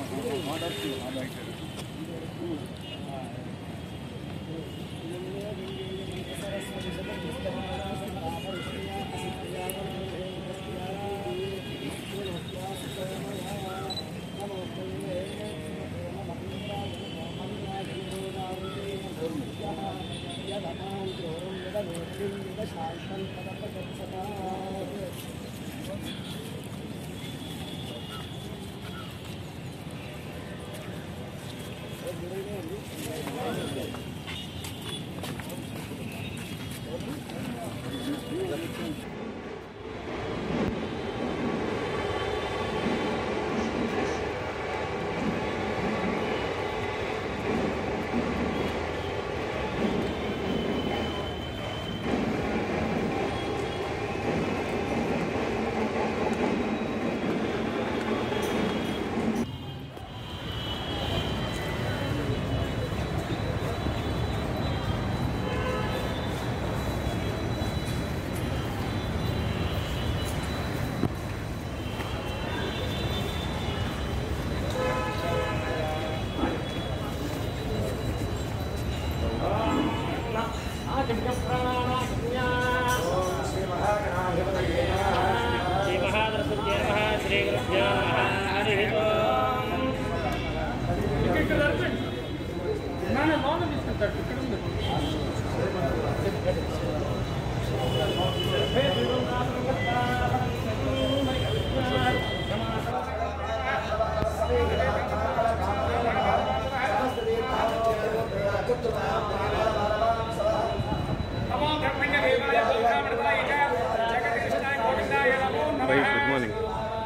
Good morning.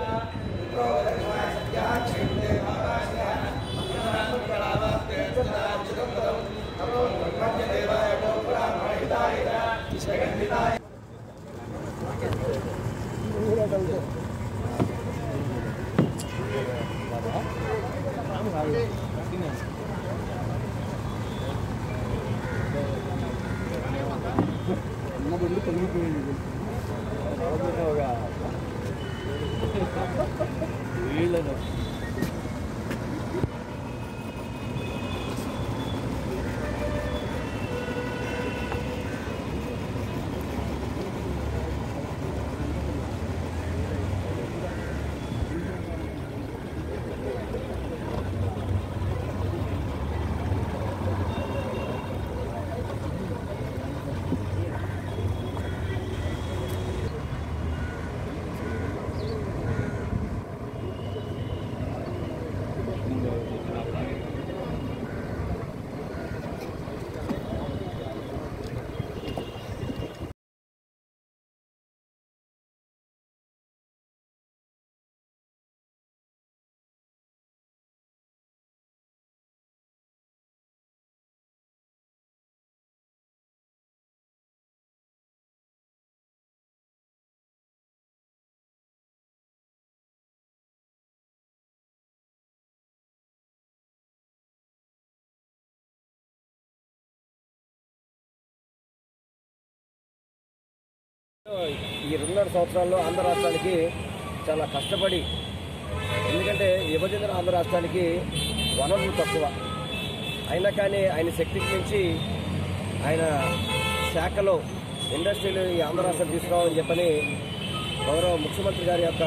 ఈ 2.5 సంవత్సరాల్లో ఆంధ్ర రాష్ట్రానికి చాలా కష్టపడి, ఎందుకంటే విభజించిన ఆంధ్ర రాష్ట్రానికి వనరులు తక్కువ అయినా కానీ ఆయన శక్తికి మించి ఆయన శాఖలో ఇండస్ట్రీలు ఈ ఆంధ్ర రాష్ట్రం తీసుకురావాలని చెప్పని గౌరవ ముఖ్యమంత్రి గారి యొక్క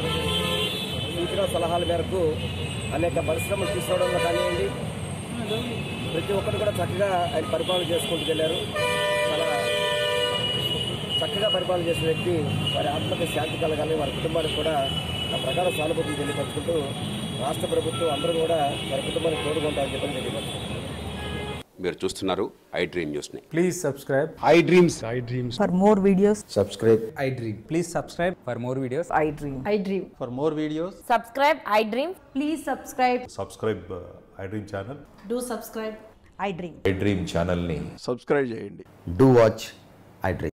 సూచన సలహాల మేరకు అనేక పరిశ్రమలు తీసుకురావడంలో కానివ్వండి, ప్రతి ఒక్కరు కూడా చక్కగా ఆయన పరిపాలన చేసుకుంటూ వెళ్ళారు. చాలా చక్కగా పరిపాలన చేసిన వ్యక్తి, వారి ఆత్మకి శాంతి కలగాలి, వారి కుటుంబానికి కూడా ఆ ప్రకారం సానుభూతిని తెలియపరుచుకుంటూ రాష్ట్ర ప్రభుత్వం అందరూ కూడా వారి కుటుంబానికి తోడుకుంటారని చెప్పని తెలియపరుచుకుంటారు. మీరు చూస్తున్నారు ఐ డ్రీమ్ న్యూస్ ని. Please subscribe I dreams. For more videos subscribe I dream. Please subscribe for more videos. I dream for more videos subscribe I dream. Please subscribe I dream channel. Do subscribe I dream. I dream ఛానల్ని subscribe చేయండి. Do watch I dream.